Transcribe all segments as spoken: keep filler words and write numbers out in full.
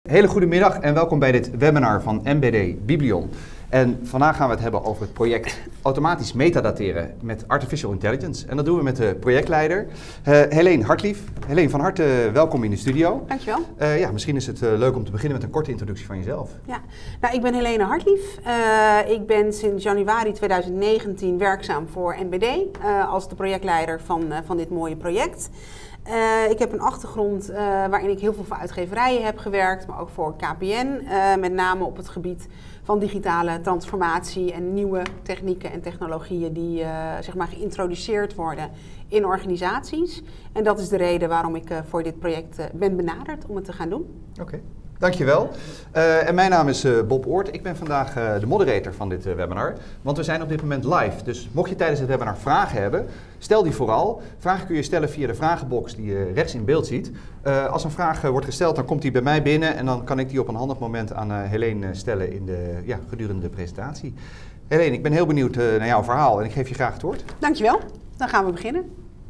Hele goede middag en welkom bij dit webinar van M B D Biblion. En vandaag gaan we het hebben over het project automatisch metadateren met Artificial Intelligence. En dat doen we met de projectleider uh, Helene Hartlief. Helene, van harte welkom in de studio. Dankjewel. Uh, ja, misschien is het uh, leuk om te beginnen met een korte introductie van jezelf. Ja, nou, ik ben Helene Hartlief. Uh, ik ben sinds januari tweeduizend negentien werkzaam voor M B D uh, als de projectleider van, uh, van dit mooie project. Uh, ik heb een achtergrond uh, waarin ik heel veel voor uitgeverijen heb gewerkt, maar ook voor K P N, uh, met name op het gebied van digitale transformatie en nieuwe technieken en technologieën die uh, zeg maar geïntroduceerd worden in organisaties. En dat is de reden waarom ik uh, voor dit project uh, ben benaderd om het te gaan doen. Oké. Okay. Dankjewel. Uh, en mijn naam is uh, Bob Oort. Ik ben vandaag uh, de moderator van dit uh, webinar. Want we zijn op dit moment live. Dus mocht je tijdens het webinar vragen hebben, stel die vooral. Vragen kun je stellen via de vragenbox die je rechts in beeld ziet. Uh, als een vraag uh, wordt gesteld, dan komt die bij mij binnen. En dan kan ik die op een handig moment aan uh, Helene stellen in de, ja, gedurende de presentatie. Helene, ik ben heel benieuwd uh, naar jouw verhaal en ik geef je graag het woord. Dankjewel. Dan gaan we beginnen.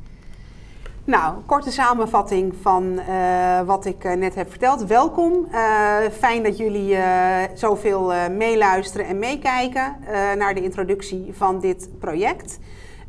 Nou, korte samenvatting van uh, wat ik uh, net heb verteld. Welkom. Uh, fijn dat jullie uh, zoveel uh, meeluisteren en meekijken uh, naar de introductie van dit project.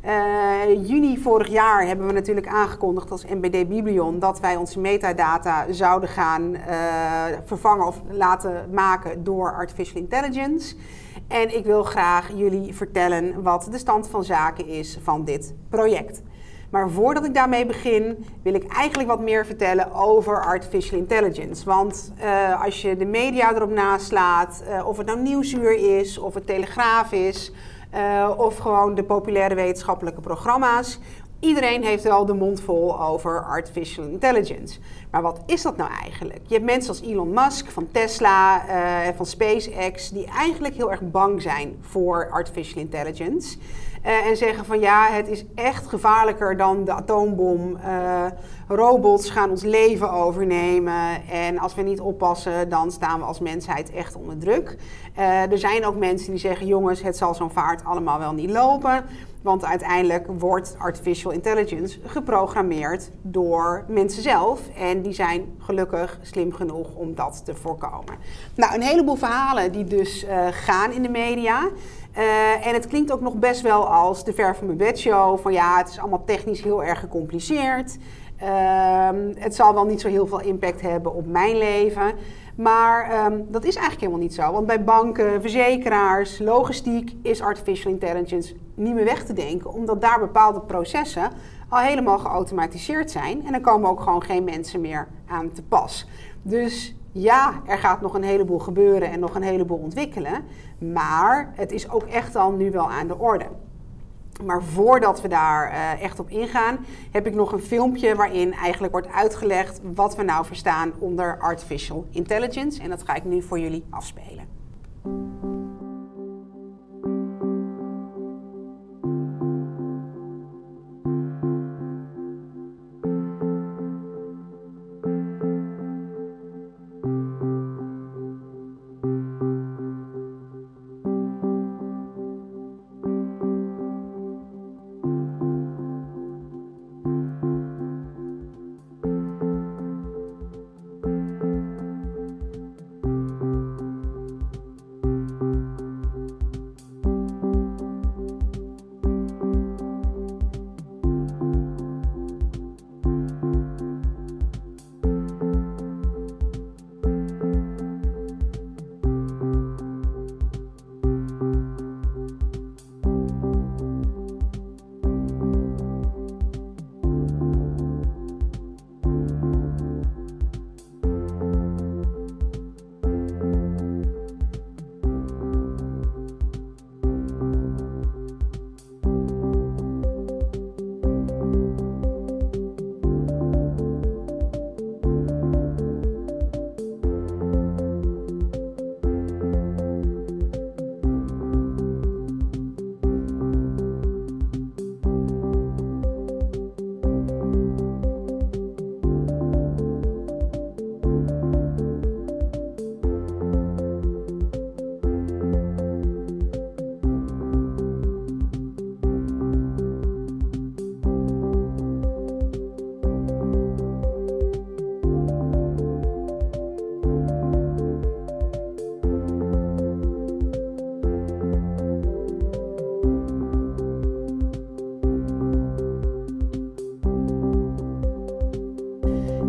Uh, juni vorig jaar hebben we natuurlijk aangekondigd als M B D Biblion dat wij onze metadata zouden gaan uh, vervangen of laten maken door Artificial Intelligence. En ik wil graag jullie vertellen wat de stand van zaken is van dit project. Maar voordat ik daarmee begin, wil ik eigenlijk wat meer vertellen over Artificial Intelligence. Want uh, als je de media erop naslaat, uh, of het nou Nieuwsuur is, of het Telegraaf is, uh, of gewoon de populaire wetenschappelijke programma's, iedereen heeft wel de mond vol over Artificial Intelligence. Maar wat is dat nou eigenlijk? Je hebt mensen als Elon Musk van Tesla en uh, van SpaceX die eigenlijk heel erg bang zijn voor Artificial Intelligence. Uh, en zeggen van ja, het is echt gevaarlijker dan de atoombom. Uh, robots gaan ons leven overnemen en als we niet oppassen, dan staan we als mensheid echt onder druk. Uh, er zijn ook mensen die zeggen, jongens, het zal zo'n vaart allemaal wel niet lopen. Want uiteindelijk wordt Artificial Intelligence geprogrammeerd door mensen zelf. En die zijn gelukkig slim genoeg om dat te voorkomen. Nou, een heleboel verhalen die dus uh, gaan in de media. Uh, en het klinkt ook nog best wel als de ver van mijn bedshow. Van ja, het is allemaal technisch heel erg gecompliceerd. Uh, het zal wel niet zo heel veel impact hebben op mijn leven. Maar um, dat is eigenlijk helemaal niet zo. Want bij banken, verzekeraars, logistiek is Artificial Intelligence niet meer weg te denken. Omdat daar bepaalde processen al helemaal geautomatiseerd zijn. En dan komen ook gewoon geen mensen meer aan te pas. Dus ja, er gaat nog een heleboel gebeuren en nog een heleboel ontwikkelen. Maar het is ook echt al nu wel aan de orde. Maar voordat we daar uh, echt op ingaan, heb ik nog een filmpje waarin eigenlijk wordt uitgelegd wat we nou verstaan onder Artificial Intelligence. En dat ga ik nu voor jullie afspelen.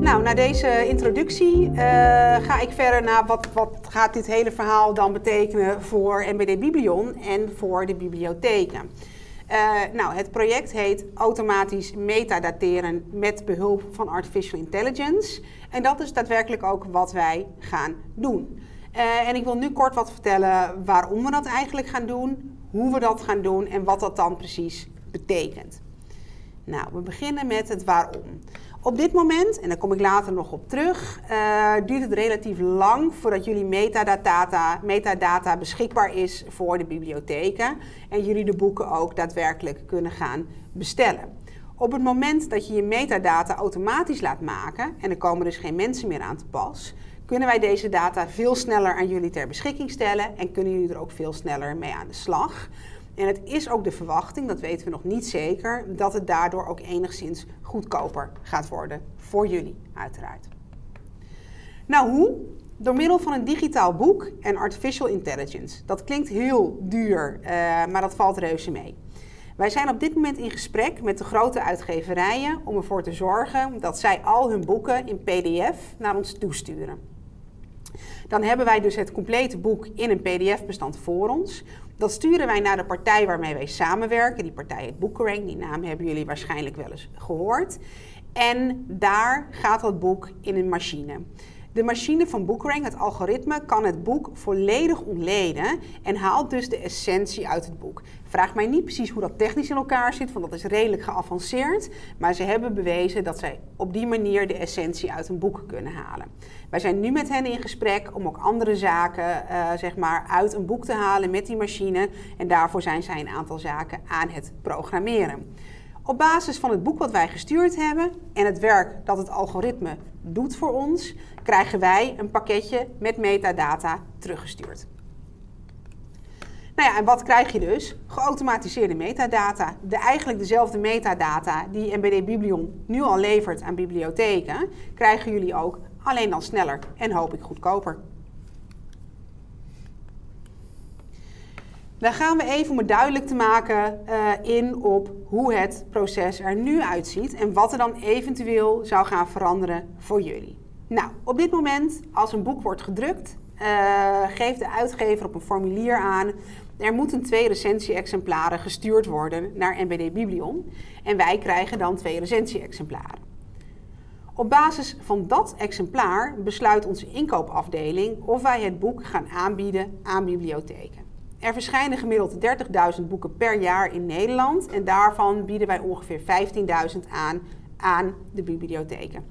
Nou, na deze introductie uh, ga ik verder naar wat, wat gaat dit hele verhaal dan betekenen voor N B D Biblion en voor de bibliotheken. Uh, nou, het project heet Automatisch Metadateren met behulp van Artificial Intelligence. En dat is daadwerkelijk ook wat wij gaan doen. Uh, en ik wil nu kort wat vertellen waarom we dat eigenlijk gaan doen, hoe we dat gaan doen en wat dat dan precies betekent. Nou, we beginnen met het waarom. Op dit moment, en daar kom ik later nog op terug, uh, duurt het relatief lang voordat jullie metadata, metadata beschikbaar is voor de bibliotheken en jullie de boeken ook daadwerkelijk kunnen gaan bestellen. Op het moment dat je je metadata automatisch laat maken, en er komen dus geen mensen meer aan te pas, kunnen wij deze data veel sneller aan jullie ter beschikking stellen en kunnen jullie er ook veel sneller mee aan de slag. En het is ook de verwachting, dat weten we nog niet zeker, dat het daardoor ook enigszins goedkoper gaat worden voor jullie, uiteraard. Nou, hoe? Door middel van een digitaal boek en artificial intelligence. Dat klinkt heel duur, uh, maar dat valt reuze mee. Wij zijn op dit moment in gesprek met de grote uitgeverijen om ervoor te zorgen dat zij al hun boeken in P D F naar ons toesturen. Dan hebben wij dus het complete boek in een P D F-bestand voor ons. Dat sturen wij naar de partij waarmee wij samenwerken. Die partij heet Bookerang, die naam hebben jullie waarschijnlijk wel eens gehoord. En daar gaat dat boek in een machine. De machine van Bookerang, het algoritme, kan het boek volledig ontleden en haalt dus de essentie uit het boek. Vraag mij niet precies hoe dat technisch in elkaar zit, want dat is redelijk geavanceerd. Maar ze hebben bewezen dat zij op die manier de essentie uit een boek kunnen halen. Wij zijn nu met hen in gesprek om ook andere zaken uh, zeg maar uit een boek te halen met die machine. En daarvoor zijn zij een aantal zaken aan het programmeren. Op basis van het boek wat wij gestuurd hebben en het werk dat het algoritme doet voor ons, krijgen wij een pakketje met metadata teruggestuurd. Nou ja, en wat krijg je dus? Geautomatiseerde metadata. De, eigenlijk dezelfde metadata die N B D Biblion nu al levert aan bibliotheken, krijgen jullie ook, alleen dan sneller en hoop ik goedkoper. Dan gaan we even, om het duidelijk te maken, uh, in op hoe het proces er nu uitziet en wat er dan eventueel zou gaan veranderen voor jullie. Nou, op dit moment, als een boek wordt gedrukt, uh, geeft de uitgever op een formulier aan, er moeten twee recensie-exemplaren gestuurd worden naar N B D Biblion en wij krijgen dan twee recensie-exemplaren. Op basis van dat exemplaar besluit onze inkoopafdeling of wij het boek gaan aanbieden aan bibliotheken. Er verschijnen gemiddeld dertigduizend boeken per jaar in Nederland en daarvan bieden wij ongeveer vijftienduizend aan aan de bibliotheken.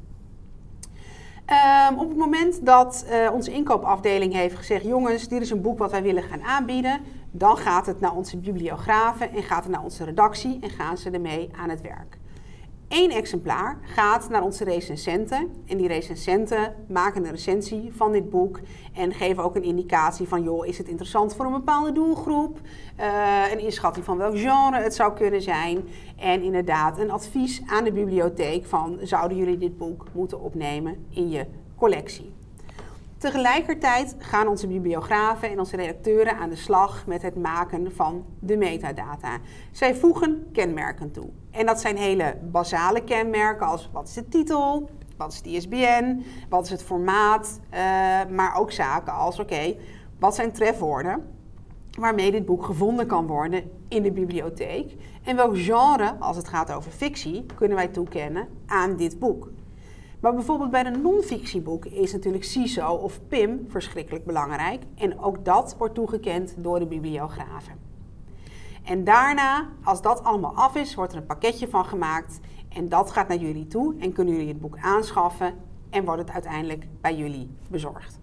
Um, op het moment dat uh, onze inkoopafdeling heeft gezegd, jongens, dit is een boek wat wij willen gaan aanbieden, dan gaat het naar onze bibliografen en gaat het naar onze redactie en gaan ze ermee aan het werk. Eén exemplaar gaat naar onze recensenten en die recensenten maken een recensie van dit boek en geven ook een indicatie van, joh, is het interessant voor een bepaalde doelgroep, uh, een inschatting van welk genre het zou kunnen zijn en inderdaad een advies aan de bibliotheek van, zouden jullie dit boek moeten opnemen in je collectie. Tegelijkertijd gaan onze bibliografen en onze redacteuren aan de slag met het maken van de metadata. Zij voegen kenmerken toe. En dat zijn hele basale kenmerken als wat is de titel, wat is de I S B N, wat is het formaat, uh, maar ook zaken als oké, okay, wat zijn trefwoorden waarmee dit boek gevonden kan worden in de bibliotheek en welk genre, als het gaat over fictie, kunnen wij toekennen aan dit boek. Maar bijvoorbeeld bij de non-fictieboeken is natuurlijk C I S O of P I M verschrikkelijk belangrijk. En ook dat wordt toegekend door de bibliografen. En daarna, als dat allemaal af is, wordt er een pakketje van gemaakt. En dat gaat naar jullie toe en kunnen jullie het boek aanschaffen en wordt het uiteindelijk bij jullie bezorgd.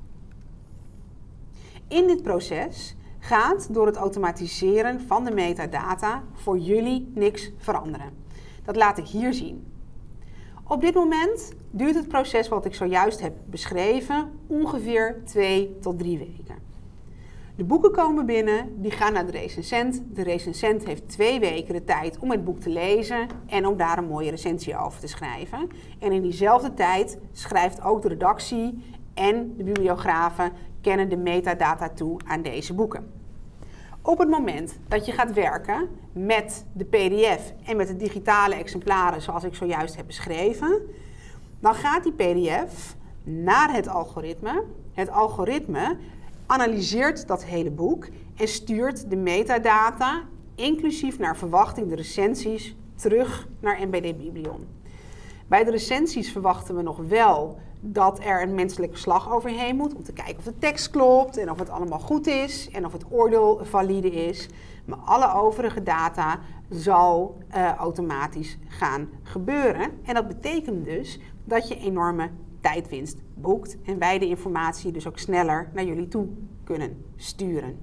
In dit proces gaat door het automatiseren van de metadata voor jullie niks veranderen. Dat laat ik hier zien. Op dit moment duurt het proces wat ik zojuist heb beschreven ongeveer twee tot drie weken. De boeken komen binnen, die gaan naar de recensent. De recensent heeft twee weken de tijd om het boek te lezen en om daar een mooie recensie over te schrijven. En in diezelfde tijd schrijft ook de redactie en de bibliografen kennen de metadata toe aan deze boeken. Op het moment dat je gaat werken met de P D F en met de digitale exemplaren zoals ik zojuist heb beschreven, Dan gaat die P D F naar het algoritme. Het algoritme analyseert dat hele boek en stuurt de metadata, inclusief naar verwachting de recensies, terug naar M B D Biblion. Bij de recensies verwachten we nog wel dat er een menselijke slag overheen moet om te kijken of de tekst klopt en of het allemaal goed is en of het oordeel valide is. Maar alle overige data zal uh, automatisch gaan gebeuren. En dat betekent dus dat je enorme tijdwinst boekt en wij de informatie dus ook sneller naar jullie toe kunnen sturen.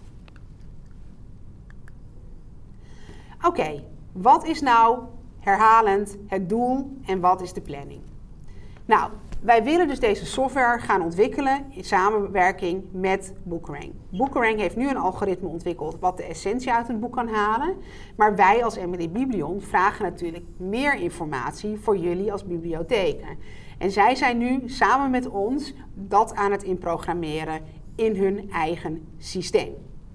Oké, okay, wat is nou herhalend het doel en wat is de planning? Nou, wij willen dus deze software gaan ontwikkelen in samenwerking met Bookerang. Bookerang heeft nu een algoritme ontwikkeld wat de essentie uit een boek kan halen. Maar wij als M B D Biblion vragen natuurlijk meer informatie voor jullie als bibliotheken. En zij zijn nu samen met ons dat aan het inprogrammeren in hun eigen systeem.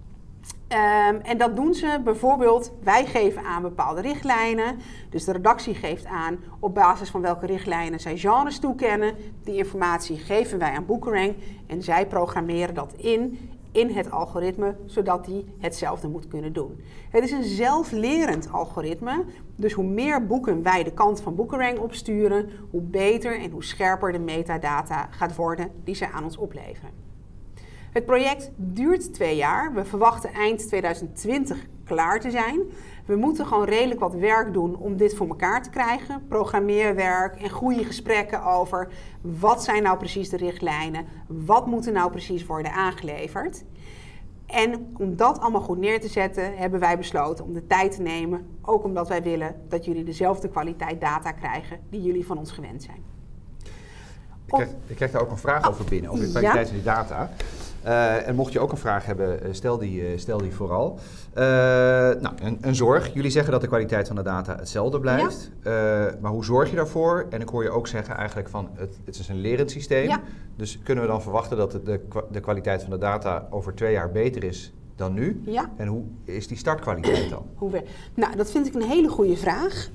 Um, en dat doen ze bijvoorbeeld, wij geven aan bepaalde richtlijnen. Dus de redactie geeft aan op basis van welke richtlijnen zij genres toekennen. Die informatie geven wij aan Bookerang en zij programmeren dat in, in het algoritme, zodat die hetzelfde moet kunnen doen. Het is een zelflerend algoritme, dus hoe meer boeken wij de kant van Bookerang opsturen, hoe beter en hoe scherper de metadata gaat worden die zij aan ons opleveren. Het project duurt twee jaar. We verwachten eind tweeduizend twintig klaar te zijn. We moeten gewoon redelijk wat werk doen om dit voor elkaar te krijgen. Programmeerwerk en goede gesprekken over wat zijn nou precies de richtlijnen, wat moet er nou precies worden aangeleverd. En om dat allemaal goed neer te zetten, hebben wij besloten om de tijd te nemen. Ook omdat wij willen dat jullie dezelfde kwaliteit data krijgen die jullie van ons gewend zijn. Ik krijg, ik krijg daar ook een vraag over binnen, over de kwaliteit van die data. Uh, en mocht je ook een vraag hebben, stel die, uh, stel die vooral. Uh, nou, een, een zorg. Jullie zeggen dat de kwaliteit van de data hetzelfde blijft. Ja. Uh, maar hoe zorg je daarvoor? En ik hoor je ook zeggen eigenlijk van het, het is een lerend systeem. Ja. Dus kunnen we dan verwachten dat de, de, de kwaliteit van de data over twee jaar beter is dan nu? Ja. En hoe is die startkwaliteit dan? Hoe we, nou, dat vind ik een hele goede vraag.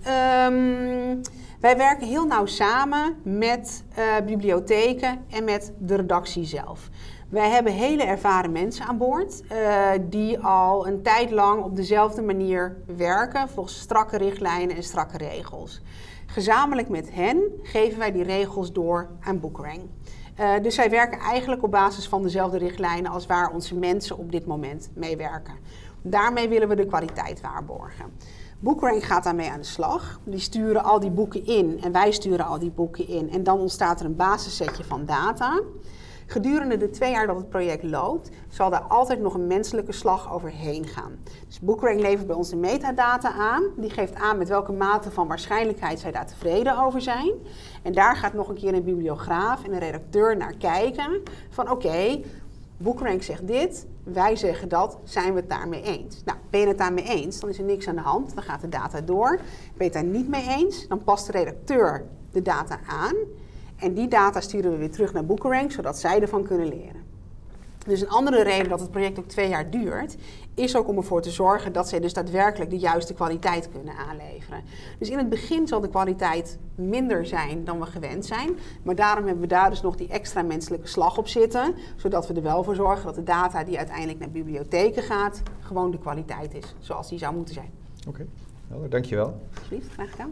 Um, wij werken heel nauw samen met uh, bibliotheken en met de redactie zelf. Wij hebben hele ervaren mensen aan boord uh, die al een tijd lang op dezelfde manier werken volgens strakke richtlijnen en strakke regels. Gezamenlijk met hen geven wij die regels door aan Bookerang. Uh, dus zij werken eigenlijk op basis van dezelfde richtlijnen als waar onze mensen op dit moment mee werken. Daarmee willen we de kwaliteit waarborgen. Bookerang gaat daarmee aan de slag. Die sturen al die boeken in en wij sturen al die boeken in. En dan ontstaat er een basissetje van data. Gedurende de twee jaar dat het project loopt, zal daar altijd nog een menselijke slag overheen gaan. Dus Bookerang levert bij ons de metadata aan. Die geeft aan met welke mate van waarschijnlijkheid zij daar tevreden over zijn. En daar gaat nog een keer een bibliograaf en een redacteur naar kijken. Van oké, okay, Bookerang zegt dit, wij zeggen dat, zijn we het daarmee eens? Nou, ben je het daarmee eens, dan is er niks aan de hand. Dan gaat de data door. Ben je het daar niet mee eens, dan past de redacteur de data aan. En die data sturen we weer terug naar Bookerang, zodat zij ervan kunnen leren. Dus een andere reden dat het project ook twee jaar duurt, is ook om ervoor te zorgen dat zij dus daadwerkelijk de juiste kwaliteit kunnen aanleveren. Dus in het begin zal de kwaliteit minder zijn dan we gewend zijn. Maar daarom hebben we daar dus nog die extra menselijke slag op zitten. Zodat we er wel voor zorgen dat de data die uiteindelijk naar bibliotheken gaat, gewoon de kwaliteit is zoals die zou moeten zijn. Oké, okay. Dankjewel. Alsjeblieft, graag gedaan.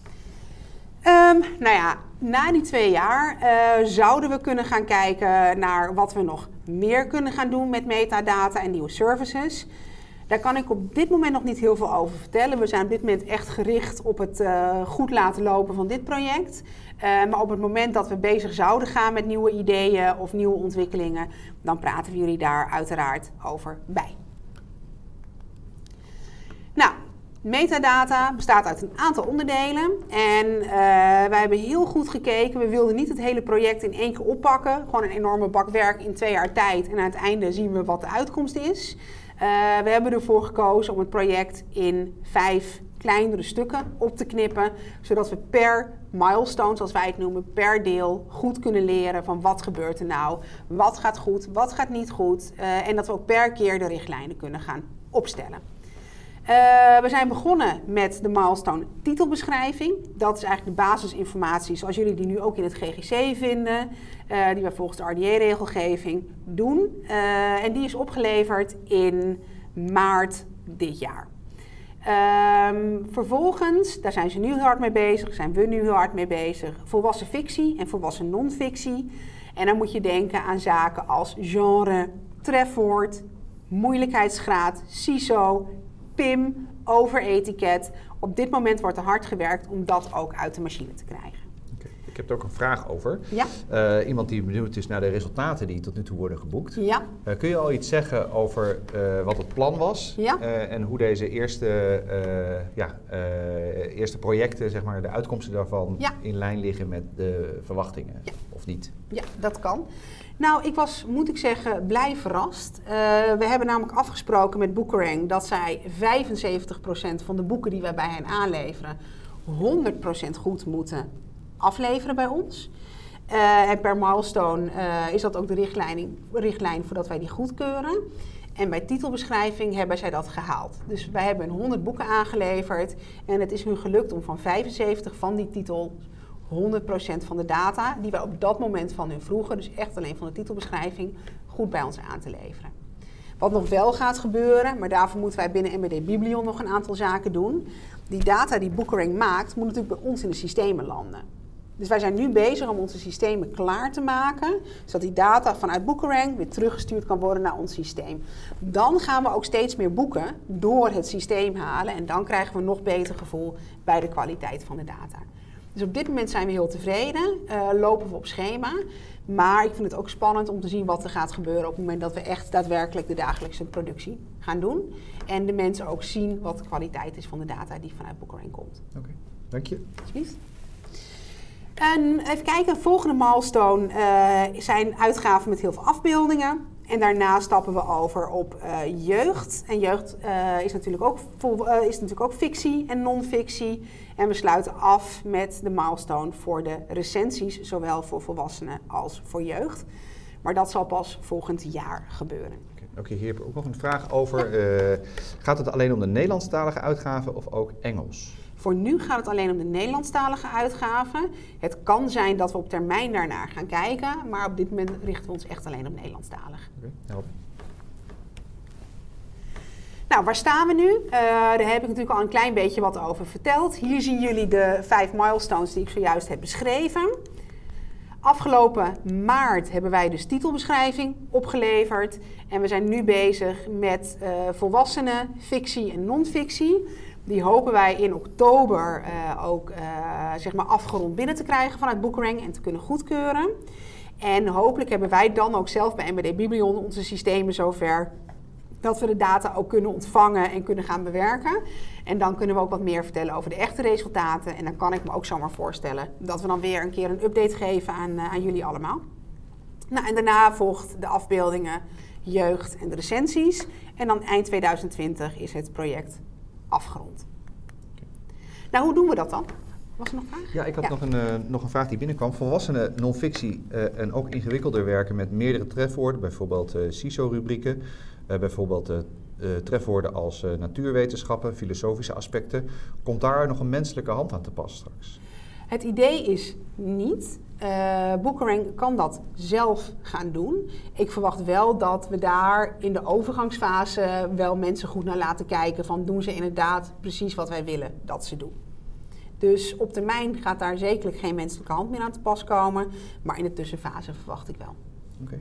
Um, nou ja, na die twee jaar uh, zouden we kunnen gaan kijken naar wat we nog meer kunnen gaan doen met metadata en nieuwe services. Daar kan ik op dit moment nog niet heel veel over vertellen. We zijn op dit moment echt gericht op het uh, goed laten lopen van dit project. Uh, maar op het moment dat we bezig zouden gaan met nieuwe ideeën of nieuwe ontwikkelingen, dan praten we jullie daar uiteraard over bij. Nou. Metadata bestaat uit een aantal onderdelen en uh, wij hebben heel goed gekeken. We wilden niet het hele project in één keer oppakken. Gewoon een enorme bak werk in twee jaar tijd en aan het einde zien we wat de uitkomst is. Uh, we hebben ervoor gekozen om het project in vijf kleinere stukken op te knippen. Zodat we per milestone, zoals wij het noemen, per deel goed kunnen leren van wat gebeurt er nou. Wat gaat goed, wat gaat niet goed. Uh, en dat we ook per keer de richtlijnen kunnen gaan opstellen. we zijn begonnen met de milestone titelbeschrijving. Dat is eigenlijk de basisinformatie zoals jullie die nu ook in het G G C vinden. Uh, die we volgens de R D A-regelgeving doen. Uh, en die is opgeleverd in maart dit jaar. Um, vervolgens, daar zijn ze nu heel hard mee bezig, zijn we nu heel hard mee bezig. Volwassen fictie en volwassen non-fictie. En dan moet je denken aan zaken als genre, trefwoord, moeilijkheidsgraad, C I S O, P I M, overetiket. Op dit moment wordt er hard gewerkt om dat ook uit de machine te krijgen. Okay. Ik heb er ook een vraag over. Ja. Uh, iemand die benieuwd is naar de resultaten die tot nu toe worden geboekt. Ja. Uh, kun je al iets zeggen over uh, wat het plan was? Ja. Uh, en hoe deze eerste, uh, ja, uh, eerste projecten, zeg maar, de uitkomsten daarvan ja. in lijn liggen met de verwachtingen? Ja. Of niet? Ja, dat kan. Nou, ik was, moet ik zeggen, blij verrast. Uh, we hebben namelijk afgesproken met Bookerang dat zij vijfenzeventig procent van de boeken die wij bij hen aanleveren honderd procent goed moeten afleveren bij ons. Uh, en per milestone uh, is dat ook de richtlijn, richtlijn voordat wij die goedkeuren. En bij titelbeschrijving hebben zij dat gehaald. Dus wij hebben honderd boeken aangeleverd en het is hun gelukt om van vijfenzeventig van die titels honderd procent van de data die wij op dat moment van hun vroegen, dus echt alleen van de titelbeschrijving, goed bij ons aan te leveren. Wat nog wel gaat gebeuren, maar daarvoor moeten wij binnen M B D Biblion nog een aantal zaken doen. Die data die Bookerang maakt, moet natuurlijk bij ons in de systemen landen. Dus wij zijn nu bezig om onze systemen klaar te maken, zodat die data vanuit Bookerang weer teruggestuurd kan worden naar ons systeem. Dan gaan we ook steeds meer boeken door het systeem halen en dan krijgen we een nog beter gevoel bij de kwaliteit van de data. Dus op dit moment zijn we heel tevreden, uh, lopen we op schema. Maar ik vind het ook spannend om te zien wat er gaat gebeuren op het moment dat we echt daadwerkelijk de dagelijkse productie gaan doen. En de mensen ook zien wat de kwaliteit is van de data die vanuit Bookerang komt. Oké, okay. Dank je. Alsjeblieft. En even kijken, de volgende milestone uh, zijn uitgaven met heel veel afbeeldingen. En daarna stappen we over op uh, jeugd. En jeugd uh, is, natuurlijk ook vol, uh, is natuurlijk ook fictie en non-fictie. En we sluiten af met de milestone voor de recensies, zowel voor volwassenen als voor jeugd. Maar dat zal pas volgend jaar gebeuren. Oké, okay. okay, hier heb ik ook nog een vraag over. Ja. Uh, gaat het alleen om de Nederlandstalige uitgave of ook Engels? Voor nu gaat het alleen om de Nederlandstalige uitgave. Het kan zijn dat we op termijn daarnaar gaan kijken, maar op dit moment richten we ons echt alleen op Nederlandstalig. Oké, helder. Nou, waar staan we nu? Uh, daar heb ik natuurlijk al een klein beetje wat over verteld. Hier zien jullie de vijf milestones die ik zojuist heb beschreven. Afgelopen maart hebben wij dus titelbeschrijving opgeleverd. En we zijn nu bezig met uh, volwassenen, fictie en non-fictie. Die hopen wij in oktober uh, ook uh, zeg maar afgerond binnen te krijgen vanuit Bookerang en te kunnen goedkeuren. En hopelijk hebben wij dan ook zelf bij M B D Biblion onze systemen zover dat we de data ook kunnen ontvangen en kunnen gaan bewerken. En dan kunnen we ook wat meer vertellen over de echte resultaten. En dan kan ik me ook zomaar voorstellen dat we dan weer een keer een update geven aan, uh, aan jullie allemaal. Nou, en daarna volgt de afbeeldingen, jeugd en de recensies. En dan eind tweeduizend twintig is het project afgerond. Okay. Nou, hoe doen we dat dan? Was er nog een vraag? Ja, ik had ja. Nog, een, uh, nog een vraag die binnenkwam. Volwassenen non-fictie uh, en ook ingewikkelder werken met meerdere trefwoorden, bijvoorbeeld uh, C I S O-rubrieken, uh, bijvoorbeeld uh, uh, trefwoorden als uh, natuurwetenschappen, filosofische aspecten. Komt daar nog een menselijke hand aan te pas straks? Het idee is niet. Uh, Bookerang kan dat zelf gaan doen. Ik verwacht wel dat we daar in de overgangsfase wel mensen goed naar laten kijken van doen ze inderdaad precies wat wij willen dat ze doen. Dus op termijn gaat daar zekerlijk geen menselijke hand meer aan te pas komen, maar in de tussenfase verwacht ik wel. Oké. Okay.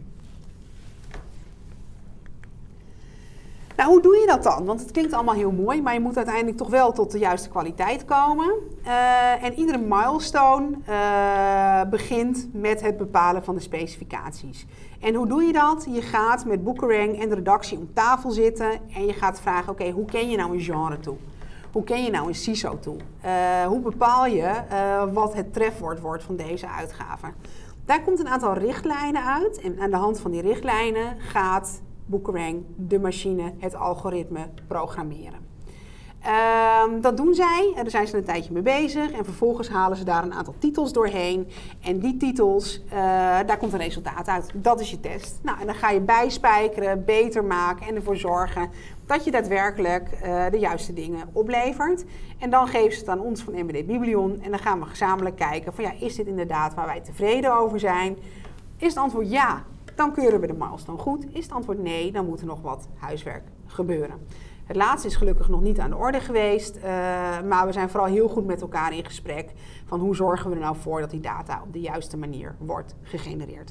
Nou, hoe doe je dat dan? Want het klinkt allemaal heel mooi, maar je moet uiteindelijk toch wel tot de juiste kwaliteit komen. Uh, en iedere milestone uh, begint met het bepalen van de specificaties. En hoe doe je dat? Je gaat met Bookerang en de redactie om tafel zitten en je gaat vragen, oké, okay, hoe ken je nou een genre toe? Hoe ken je nou een C I S O toe? Uh, hoe bepaal je uh, wat het trefwoord wordt van deze uitgave? Daar komt een aantal richtlijnen uit en aan de hand van die richtlijnen gaat Bookerang de machine, het algoritme, programmeren. Uh, dat doen zij, en daar zijn ze een tijdje mee bezig en vervolgens halen ze daar een aantal titels doorheen. En die titels, uh, daar komt een resultaat uit. Dat is je test. Nou, en dan ga je bijspijkeren, beter maken en ervoor zorgen dat je daadwerkelijk uh, de juiste dingen oplevert. En dan geven ze het aan ons van M B D Biblion en dan gaan we gezamenlijk kijken van ja, is dit inderdaad waar wij tevreden over zijn? Is het antwoord ja, dan keuren we de milestone goed. Is het antwoord nee, dan moet er nog wat huiswerk gebeuren. Het laatste is gelukkig nog niet aan de orde geweest, uh, maar we zijn vooral heel goed met elkaar in gesprek van hoe zorgen we er nou voor dat die data op de juiste manier wordt gegenereerd.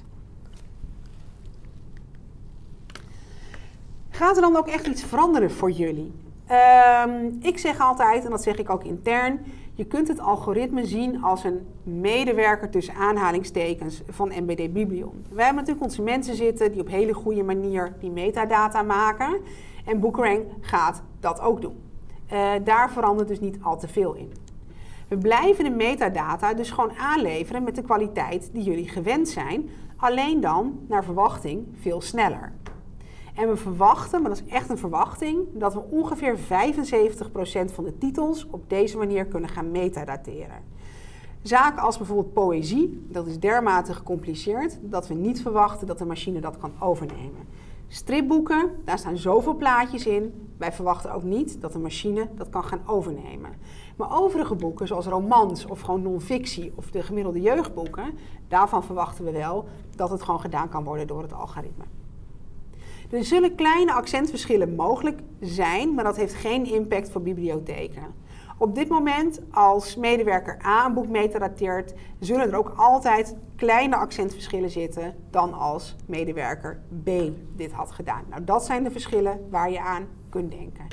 Gaat er dan ook echt iets veranderen voor jullie? Uh, ik zeg altijd, en dat zeg ik ook intern, je kunt het algoritme zien als een medewerker tussen aanhalingstekens van M B D Biblion. Wij hebben natuurlijk onze mensen zitten die op hele goede manier die metadata maken. En Bookerang gaat dat ook doen. Uh, daar verandert dus niet al te veel in. We blijven de metadata dus gewoon aanleveren met de kwaliteit die jullie gewend zijn. Alleen dan, naar verwachting, veel sneller. En we verwachten, maar dat is echt een verwachting, dat we ongeveer vijfenzeventig procent van de titels op deze manier kunnen gaan metadateren. Zaken als bijvoorbeeld poëzie, dat is dermate gecompliceerd dat we niet verwachten dat de machine dat kan overnemen. Stripboeken, daar staan zoveel plaatjes in. Wij verwachten ook niet dat de machine dat kan gaan overnemen. Maar overige boeken, zoals romans of gewoon non-fictie of de gemiddelde jeugdboeken, daarvan verwachten we wel dat het gewoon gedaan kan worden door het algoritme. Er zullen kleine accentverschillen mogelijk zijn, maar dat heeft geen impact voor bibliotheken. Op dit moment, als medewerker A een boek metadateert, zullen er ook altijd kleine accentverschillen zitten dan als medewerker B dit had gedaan. Nou, dat zijn de verschillen waar je aan kunt denken.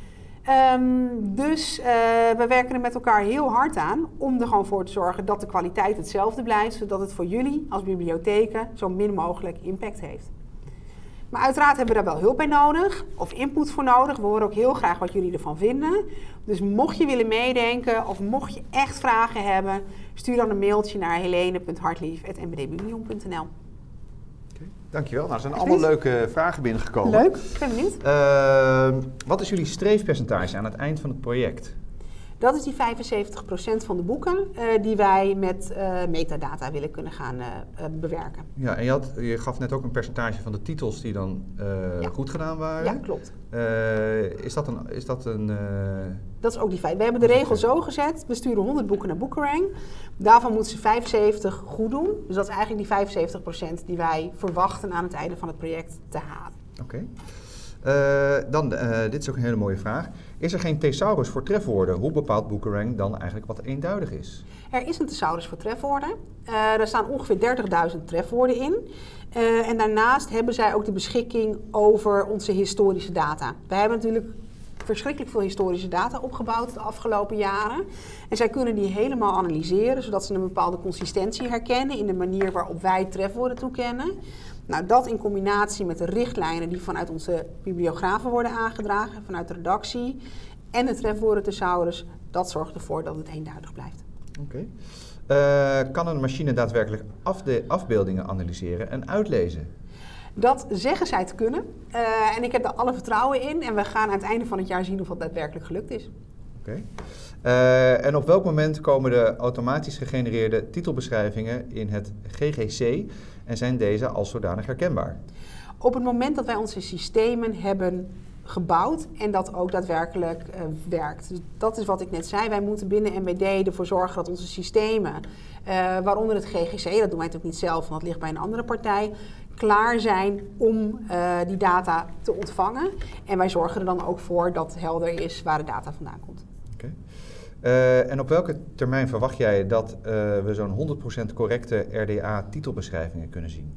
Um, dus uh, we werken er met elkaar heel hard aan om er gewoon voor te zorgen dat de kwaliteit hetzelfde blijft, zodat het voor jullie als bibliotheken zo min mogelijk impact heeft. Maar uiteraard hebben we daar wel hulp bij nodig, of input voor nodig. We horen ook heel graag wat jullie ervan vinden. Dus mocht je willen meedenken of mocht je echt vragen hebben, stuur dan een mailtje naar helene punt hartlief apenstaartje m b d biblion punt n l. Okay, dankjewel. Nou, er zijn allemaal leuke vragen binnengekomen. Leuk, ik ben benieuwd. Uh, wat is jullie streefpercentage aan het eind van het project? Dat is die vijfenzeventig procent van de boeken uh, die wij met uh, metadata willen kunnen gaan uh, uh, bewerken. Ja, en je, had, je gaf net ook een percentage van de titels die dan uh, ja. goed gedaan waren. Ja, klopt. Uh, is dat een... Is dat, een uh... dat is ook die feit. We hebben de regel zo gezet, we sturen honderd boeken naar Bookerang. Daarvan moeten ze vijfenzeventig goed doen. Dus dat is eigenlijk die vijfenzeventig procent die wij verwachten aan het einde van het project te halen. Oké. Okay. Uh, dan, uh, dit is ook een hele mooie vraag. Is er geen thesaurus voor trefwoorden? Hoe bepaalt Bookerang dan eigenlijk wat eenduidig is? Er is een thesaurus voor trefwoorden. Uh, daar staan ongeveer dertigduizend trefwoorden in. Uh, en daarnaast hebben zij ook de beschikking over onze historische data. Wij hebben natuurlijk verschrikkelijk veel historische data opgebouwd de afgelopen jaren. En zij kunnen die helemaal analyseren, zodat ze een bepaalde consistentie herkennen in de manier waarop wij trefwoorden toekennen. Nou, dat in combinatie met de richtlijnen die vanuit onze bibliografen worden aangedragen, vanuit de redactie en de trefwoordenthesaurus, dat zorgt ervoor dat het eenduidig blijft. Oké. Okay. Uh, kan een machine daadwerkelijk afde- afbeeldingen analyseren en uitlezen? Dat zeggen zij te kunnen. Uh, en ik heb daar alle vertrouwen in en we gaan aan het einde van het jaar zien of dat daadwerkelijk gelukt is. Oké. Okay. Uh, en op welk moment komen de automatisch gegenereerde titelbeschrijvingen in het G G C en zijn deze als zodanig herkenbaar? Op het moment dat wij onze systemen hebben gebouwd en dat ook daadwerkelijk uh, werkt. Dus dat is wat ik net zei. Wij moeten binnen M B D ervoor zorgen dat onze systemen, uh, waaronder het G G C, dat doen wij natuurlijk niet zelf, want dat ligt bij een andere partij, klaar zijn om uh, die data te ontvangen. En wij zorgen er dan ook voor dat helder is waar de data vandaan komt. Okay. Uh, en op welke termijn verwacht jij dat uh, we zo'n honderd procent correcte R D A-titelbeschrijvingen kunnen zien?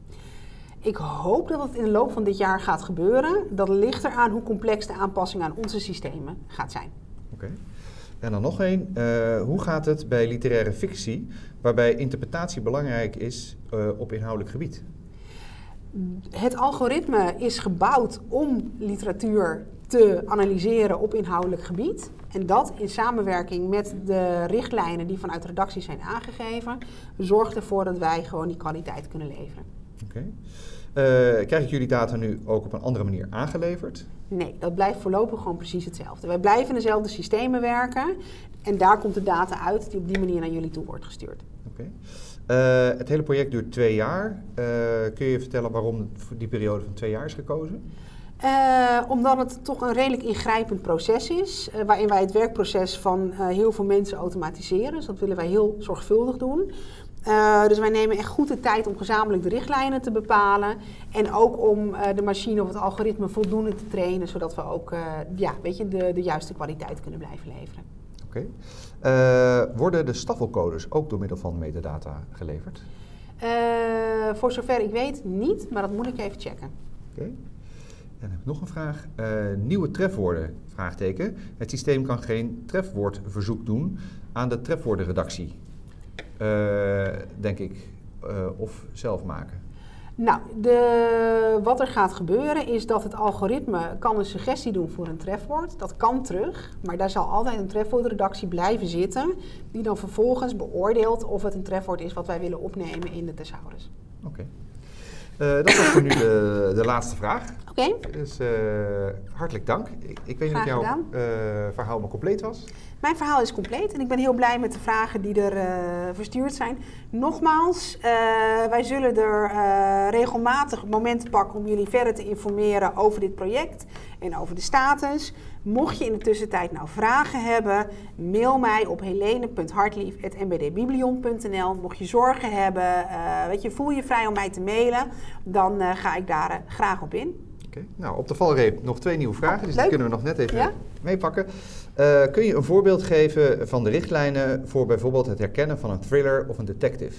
Ik hoop dat het in de loop van dit jaar gaat gebeuren. Dat ligt eraan hoe complex de aanpassing aan onze systemen gaat zijn. Oké. Okay. En dan nog één. Uh, hoe gaat het bij literaire fictie, waarbij interpretatie belangrijk is uh, op inhoudelijk gebied? Het algoritme is gebouwd om literatuur te analyseren op inhoudelijk gebied. En dat in samenwerking met de richtlijnen die vanuit de redactie zijn aangegeven, zorgt ervoor dat wij gewoon die kwaliteit kunnen leveren. Oké. Okay. Uh, krijg ik jullie data nu ook op een andere manier aangeleverd? Nee, dat blijft voorlopig gewoon precies hetzelfde. Wij blijven in dezelfde systemen werken en daar komt de data uit die op die manier naar jullie toe wordt gestuurd. Oké. Okay. Uh, het hele project duurt twee jaar. Uh, kun je vertellen waarom die periode van twee jaar is gekozen? Uh, omdat het toch een redelijk ingrijpend proces is, uh, waarin wij het werkproces van uh, heel veel mensen automatiseren. Dus dat willen wij heel zorgvuldig doen. Uh, dus wij nemen echt goed de tijd om gezamenlijk de richtlijnen te bepalen. En ook om uh, de machine of het algoritme voldoende te trainen, zodat we ook uh, ja, weet je, de, de juiste kwaliteit kunnen blijven leveren. Oké. Okay. Uh, worden de staffelcodes ook door middel van metadata geleverd? Uh, voor zover ik weet niet, maar dat moet ik even checken. Oké. Okay. En dan heb ik nog een vraag. Uh, nieuwe trefwoorden, vraagteken. Het systeem kan geen trefwoordverzoek doen aan de trefwoordenredactie, uh, denk ik, uh, of zelf maken. Nou, de, wat er gaat gebeuren is dat het algoritme kan een suggestie doen voor een trefwoord. Dat kan terug, maar daar zal altijd een trefwoordredactie blijven zitten, die dan vervolgens beoordeelt of het een trefwoord is wat wij willen opnemen in de thesaurus. Oké. Okay. Uh, dat was voor nu de, de laatste vraag. Oké. Okay. Dus uh, hartelijk dank. Ik, ik weet niet of jouw uh, verhaal maar compleet was. Mijn verhaal is compleet en ik ben heel blij met de vragen die er uh, verstuurd zijn. Nogmaals, uh, wij zullen er uh, regelmatig momenten pakken om jullie verder te informeren over dit project en over de status. Mocht je in de tussentijd nou vragen hebben, mail mij op helene punt hartlief apenstaartje m b d biblion punt n l. Mocht je zorgen hebben, uh, weet je, voel je vrij om mij te mailen, dan uh, ga ik daar uh, graag op in. Okay. Nou, op de valreep nog twee nieuwe vragen, oh, dus leuk. die kunnen we nog net even ja? meepakken. Uh, kun je een voorbeeld geven van de richtlijnen voor bijvoorbeeld het herkennen van een thriller of een detective?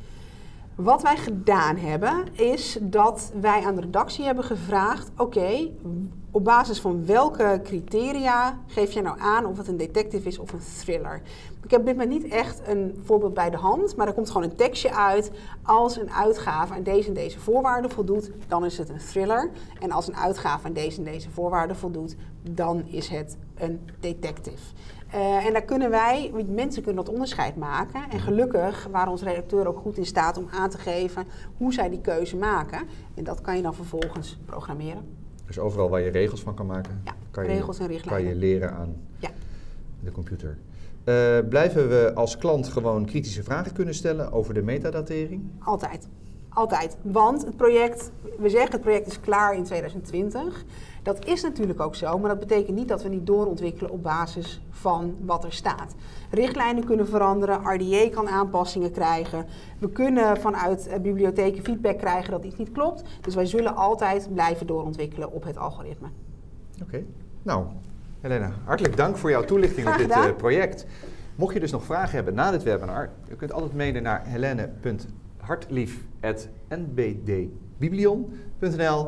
Wat wij gedaan hebben, is dat wij aan de redactie hebben gevraagd, oké, okay, op basis van welke criteria geef jij nou aan of het een detective is of een thriller? Ik heb op dit moment niet echt een voorbeeld bij de hand, maar er komt gewoon een tekstje uit. Als een uitgave aan deze en deze voorwaarden voldoet, dan is het een thriller. En als een uitgave aan deze en deze voorwaarden voldoet, dan is het een detective. Uh, en daar kunnen wij, mensen kunnen dat onderscheid maken. En gelukkig waren onze redacteuren ook goed in staat om aan te geven hoe zij die keuze maken. En dat kan je dan vervolgens programmeren. Dus overal waar je regels van kan maken, ja, kan, regels je, en richtlijnen. kan je leren aan ja. de computer. Uh, blijven we als klant gewoon kritische vragen kunnen stellen over de metadatering? Altijd. Altijd. Want het project, we zeggen het project is klaar in tweeduizend twintig. Dat is natuurlijk ook zo, maar dat betekent niet dat we niet doorontwikkelen op basis van wat er staat. Richtlijnen kunnen veranderen, R D A kan aanpassingen krijgen. We kunnen vanuit uh, bibliotheken feedback krijgen dat iets niet klopt. Dus wij zullen altijd blijven doorontwikkelen op het algoritme. Oké. Okay. Nou, Helena, hartelijk dank voor jouw toelichting Graag op dit gedaan. uh, project. Mocht je dus nog vragen hebben na dit webinar, je kunt altijd mailen naar helene punt hartlief apenstaartje n b d biblion punt n l.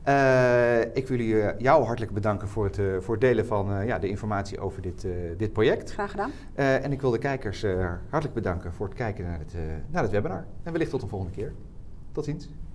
Uh, ik wil uh, jou hartelijk bedanken voor het, uh, voor het delen van uh, ja, de informatie over dit, uh, dit project. Graag gedaan. Uh, en ik wil de kijkers uh, hartelijk bedanken voor het kijken naar het, uh, naar het webinar. En wellicht tot een volgende keer. Tot ziens.